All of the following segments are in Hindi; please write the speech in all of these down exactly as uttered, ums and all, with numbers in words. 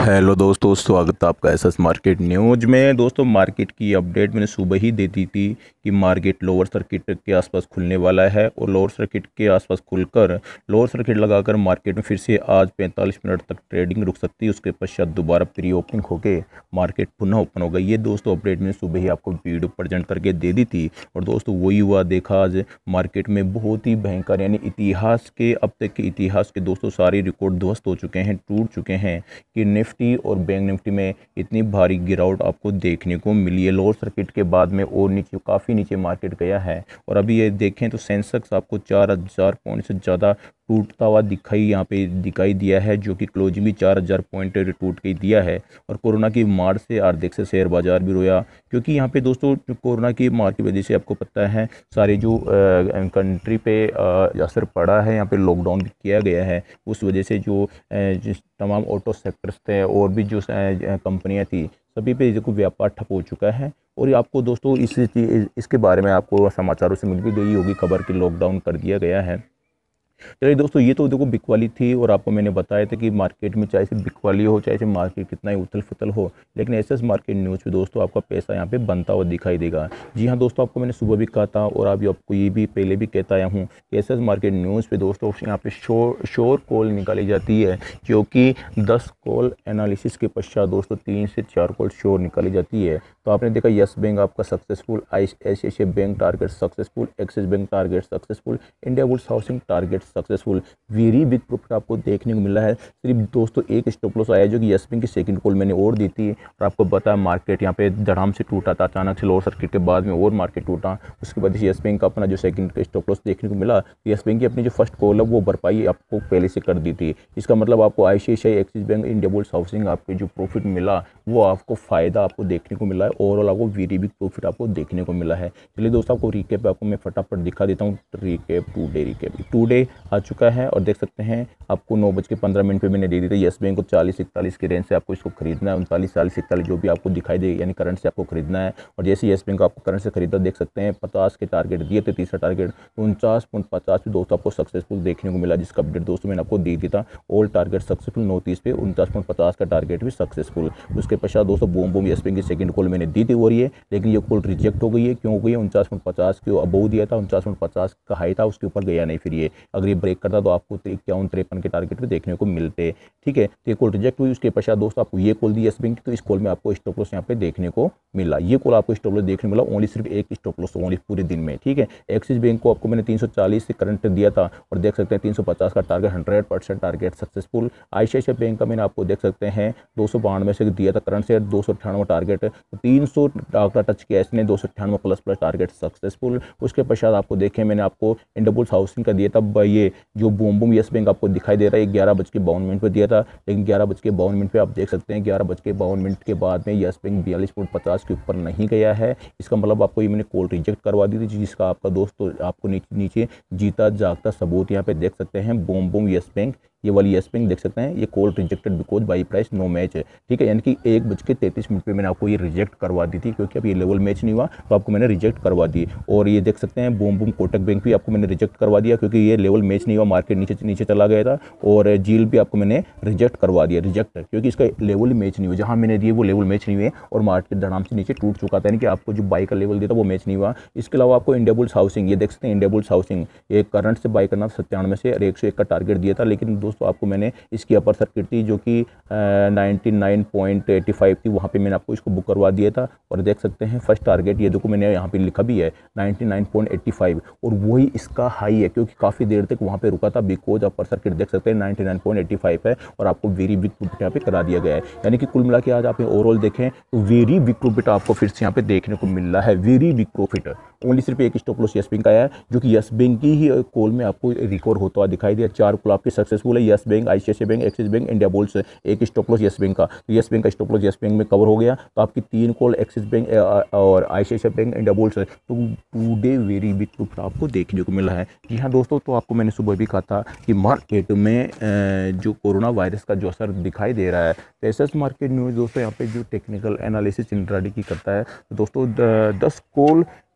हेलो दोस्तों, स्वागत है आपका एसएस मार्केट न्यूज में। दोस्तों, मार्केट की अपडेट मैंने सुबह ही दे दी थी कि मार्केट लोअर सर्किट के आसपास खुलने वाला है और लोअर सर्किट के आसपास खुलकर लोअर सर्किट लगाकर मार्केट में फिर से आज पैंतालीस मिनट तक ट्रेडिंग रुक सकती है। उसके पश्चात दोबारा प्री ओपनिंग होकर मार्केट पुनः ओपन होगा। ये दोस्तों अपडेट मैंने सुबह ही आपको वीडियो प्रेजेंट करके दे दी थी और दोस्तों वही हुआ। देखा आज मार्केट में बहुत ही भयंकर, यानी इतिहास के अब तक के इतिहास के दोस्तों सारे रिकॉर्ड ध्वस्त हो चुके हैं, टूट चुके हैं कि निफ्टी और बैंक निफ्टी में इतनी भारी गिरावट आपको देखने को मिली है। लोअर सर्किट के बाद में और नीचे, काफ़ी नीचे मार्केट गया है और अभी ये देखें तो सेंसेक्स आपको चार हज़ार पॉइंट से ज़्यादा टूटता हुआ दिखाई यहाँ पे दिखाई दिया है, जो कि क्लोजिंग भी चार हज़ार पॉइंट टूट के दिया है। और कोरोना की मार से आर्थिक से शेयर बाजार भी रोया, क्योंकि यहाँ पे दोस्तों कोरोना की मार की वजह से आपको पता है सारे जो कंट्री पे असर पड़ा है, यहाँ पे लॉकडाउन भी किया गया है। उस वजह से जो जिस तमाम ऑटो सेक्टर्स थे और भी जो कंपनियां थी, सभी पे देखो व्यापार ठप हो चुका है। और आपको दोस्तों इस इसके बारे में आपको समाचारों से मिल भी गई होगी खबर कि लॉकडाउन कर दिया गया है। चलिए दोस्तों, ये तो देखो बिक वाली थी और आपको मैंने बताया था कि मार्केट में चाहे से बिक वाली हो, चाहे से मार्केट कितना ही उथल फुथल हो, लेकिन एसएस मार्केट न्यूज़ पे दोस्तों आपका पैसा यहाँ पे बनता हुआ दिखाई देगा। जी हाँ दोस्तों, आपको मैंने सुबह भी कहा था और अभी आपको ये भी पहले भी कहता आया हूँ कि एसएस मार्केट न्यूज़ पे दोस्तों यहाँ पे शोर शोर कॉल निकाली जाती है, क्योंकि दस कॉल एनालिसिस के पश्चात दोस्तों तीन से चार कॉल शोर निकाली जाती है। तो आपने देखा यस बैंक आपका successful, ICICI Bank target successful, Axis Bank target successful, Indiabulls housing target successful, very big profit आपको देखने को मिला है। सिर्फ दोस्तों एक स्टॉप लॉस आया जो कि यस बैंक की सेकंड कॉल मैंने और दी थी और आपको बताया मार्केट यहाँ पे धड़ाम से टूटा था अचानक से, लोअर सर्किट के बाद में और मार्केट टूटा। उसके बाद यस बैंक का अपना जो सेकंड का स्टॉप लॉस देखने को मिला। यस बैंक की अपनी जो फर्स्ट कॉल है वो भरपाई आपको पहले से कर दी थी। इसका मतलब आपको ICICI, Axis Bank, Indiabulls housing आपके जो प्रॉफिट मिला वो आपको फ़ायदा आपको देखने को मिला है। ओवरऑल आपको वेरी बिग प्रॉफिट आपको देखने को मिला है। चलिए दोस्तों, आपको रिकेप आपको मैं फटाफट दिखा देता हूँ। Recap today recap today आ चुका है और देख सकते हैं आपको नौ बज के पंद्रह मिनट पे मैंने दे दी थी यस बैंक को चालीस इकतालीस की रेंज से आपको इसको खरीदना है। उनतालीस चालीस इकतालीस जो भी आपको दिखाई दे, यानी करंट से आपको खरीदना है। और जैसे यस बैंक को आपको करंट से खरीदा, देख सकते हैं पचास के टारगेट दिए थे, तीसरा टारगेट तो उनचास पॉइंट पचास पे दोस्तों आपको सक्सेसफुल देखने को मिला, जिसका अपडेट दोस्तों मैंने आपको दी था। ऑल टारगेट सक्सेसफुल, नौ तीस पे उनचास पॉइंट पचास का टारगेट भी सक्सेसफुल। उसके पश्चात दोस्तों बूम बूम यस बैंक की सेकंड कॉल मैंने दी थी और ये, लेकिन ये कॉल रिजेक्ट हो गई है। क्यों हो गई है? उनचास पॉइंट पचास के अबोव दिया था, उनचास पॉइंट पचास का हाई था, उसके ऊपर गया नहीं। फिर ये अगर ये ब्रेक करता तो आपको इक्यावन तिरपन के टारगेट पे देखने को मिलते। ठीक है, तो ये कॉल रिजेक्ट हुई। उसके पश्चात दोस्तों आपको ये कॉल दी यस बैंक की, तो इस कॉल में आपको स्टॉप लॉस यहाँ पे देखने को मिला। ये कॉल आपको स्टॉप लॉस देखने को मिला, ओनली सिर्फ एक स्टॉप लॉस ओनली पूरे दिन में। ठीक है, एक्सिस बैंक को आपको मैंने तीन सौ चालीस से करंट दिया था और देख सकते हैं तीन सौ पचास का target, hundred percent target successful. ICICI Bank का मैंने आपको देख सकते हैं दो सौ बानवे से दिया था करंट से, दो सौ अट्ठानवे टारगेट, तो तीन सौ का टच किया इसने, दो सौ अट्ठानवे प्लस प्लस टारगेट सक्सेसफुल। उसके पश्चात आपको देखें मैंने आपको इंडिया बुल्स हाउसिंग का दिया था, ये जो बूम बूम यस बैंक आपको दिखाई दे रहा है ग्यारह बज के बावन मिनट पर दिया था, लेकिन ग्यारह बज के बावन मिनट पर आप देख सकते हैं ग्यारह बज के बावन मिनट के बाद में यस बैंक बयालीस पॉइंट पचास के ऊपर नहीं गया है। इसका मतलब आपको ये मैंने कॉल रिजेक्ट करवा दी थी, जिसका आपका दोस्तों आपको नीचे नीचे जीता जागता सबूत यहाँ पे देख सकते हैं। बूम बूम यस बैंक, ये वाली यस बैंक देख सकते हैं, ये call rejected because buy price no match है। ठीक है, यानी कि एक बज के तैंतीस मिनट पे मैंने आपको ये रिजेक्ट करवा दी थी, क्योंकि अब ये लेवल मैच नहीं हुआ तो आपको मैंने रिजेक्ट करवा दी। और ये देख सकते हैं बूम बूम कोटक बैंक भी आपको मैंने रिजेक्ट करवा दिया, क्योंकि ये लेवल मैच नहीं हुआ, मार्केट नीचे नीचे चला गया था। और जील भी आपको मैंने रिजेक्ट करवा दिया, रिजेक्ट, क्योंकि इसका लेवल मैच नहीं हुआ, जहाँ मैंने दिए वो लेवल मैच नहीं हुए और मार्केट धड़ाम से नीचे टूट चुका था, यानी कि आपको जो बाई का लेवल दिया था वो मैच नहीं हुआ। इसके अलावा आपको इंडिया बुल्स हाउसिंग, ये देख सकते हैं इंडिया बुल्स हाउसिंग, ये करंट से बाई करना सत्तानवे से और एक सौ एक का टारगेट दिया था, लेकिन दोस्तों आपको मैंने इसकी अपर सर्किट थी जो कि ninety nine point eighty five थी, वहाँ पे मैंने आपको इसको बुक करवा दिया था। और देख सकते हैं फर्स्ट टारगेट ये देखो मैंने यहाँ पे लिखा भी है ninety nine point eighty five और वही इसका हाई है, क्योंकि काफ़ी देर तक वहाँ पे रुका था बिकॉज अपर सर्किट देख सकते हैं ninety nine point eighty five है और आपको वेरी बिग प्रॉफिट यहाँ पे करा दिया गया है। यानी कि कुल मिला के आज आप ओवरऑल देखें तो वेरी बिग प्रॉफिट आपको फिर से यहाँ पे देखने को मिल रहा है, वेरी बिग प्रॉफिट। ओनली सिर्फ एक स्टॉप लॉस यस बैंक का है, जो कि यस बैंक की ही कॉल में आपको रिकॉर्ड होता हुआ दिखाई दिया। चार कॉल आपके सक्सेसफुल है, Yes Bank, ICICI Bank, Axis Bank, Indiabulls, एक स्टॉप लॉस यस बैंक का। तो यस बैंक का स्टॉप लॉस यस बैंक में कवर हो गया, तो आपकी तीन कॉल एक्सिस बैंक और आईसीआईसीआई बैंक, इंडिया बुल्स, तो today very big profit आपको देखने को मिला है। जी हाँ दोस्तों, तो आपको मैंने सुबह भी कहा था कि मार्केट में जो कोरोना वायरस का जो असर दिखाई दे रहा है, तो एसएस मार्केट न्यूज़ दोस्तों यहाँ पे जो टेक्निकल एनालिसिस इंट्राडे की करता है, तो दोस्तों दस कॉल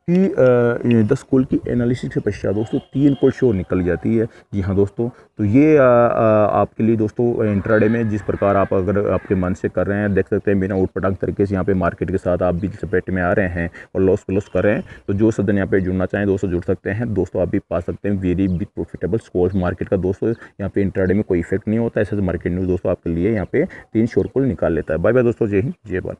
कि दस कॉल की एनालिसिस के पश्चात दोस्तों तीन कॉल शो निकल जाती है। जी हाँ दोस्तों, तो ये आ, आ, आपके लिए दोस्तों इंट्राडे में जिस प्रकार आप अगर आपके मन से कर रहे हैं, देख सकते हैं बिना उटपटांग तरीके से यहाँ पे मार्केट के साथ आप भी चपेट में आ रहे हैं और लॉस क्लोस कर रहे हैं। तो जो सदन यहाँ पे जुड़ना चाहें दोस्तों जुड़ सकते हैं दोस्तों, आप भी पा सकते हैं very big profitable score market का। दोस्तों यहाँ पे इंट्राडे में कोई इफेक्ट नहीं होता, ऐसे मार्केट न्यूज़ दोस्तों आपके लिए यहाँ पे तीन शोर कॉल निकाल लेता है। बाय बाय दोस्तों, जय हिंद जय भारत।